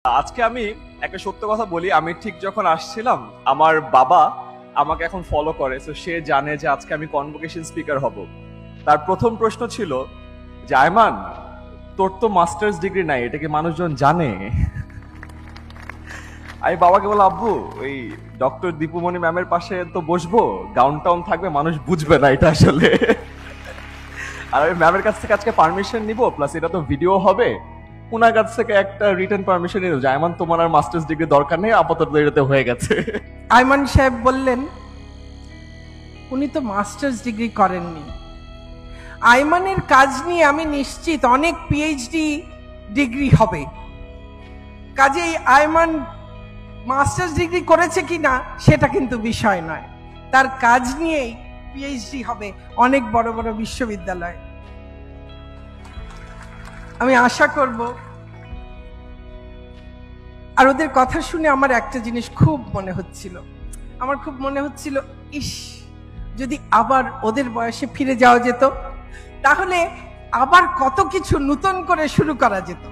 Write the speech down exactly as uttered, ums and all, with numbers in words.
আজকে আমি একটা সত্য কথা বলি। আমি ঠিক যখন আসছিলাম, আমার বাবা আমাকে এখন ফলো করে, তো সে জানে যে আজকে আমি কনভোকেশন স্পিকার হব। তার প্রথম প্রশ্ন ছিল যে, আয়মান, তোর তো মাস্টার্স ডিগ্রি নাই, এটা কি মানুষজন জানে? আমি বাবাকে বললাম, আব্বু, ওই ডক্টর দীপুমণি ম্যামের পাশে তো বসবো, গাউন টাউন থাকবে, মানুষ বুঝবে না এটা আসলে। আর আমি ম্যামের কাছ থেকে আজকে পারমিশন নিব, প্লাস এটা তো ভিডিও হবে, ওনার কাছ থেকে একটা রিটার্ন পারমিশন নিল যে, আয়মান, তোমার আর মাস্টার্স ডিগ্রি দরকার নেই, আপাতত এটাতে হয়ে গেছে। আয়মান সাহেব বললেন, উনি তো মাস্টার্স ডিগ্রি করেননি। আয়মানের কাজ নিয়ে আমি নিশ্চিত অনেক পিএইচডি ডিগ্রি হবে। কাজেই আয়মান মাস্টার্স ডিগ্রি করেছে কিনা সেটা কিন্তু বিষয় নয়, তার কাজ নিয়েই পিএইচডি হবে অনেক বড় বড় বিশ্ববিদ্যালয়। আমি আশা করব। আর ওদের কথা শুনে আমার একটা জিনিস খুব মনে হচ্ছিল, আমার খুব মনে হচ্ছিল, ইস, যদি আবার ওদের বয়সে ফিরে যাওয়া যেত, তাহলে আবার কত কিছু নতুন করে শুরু করা যেত।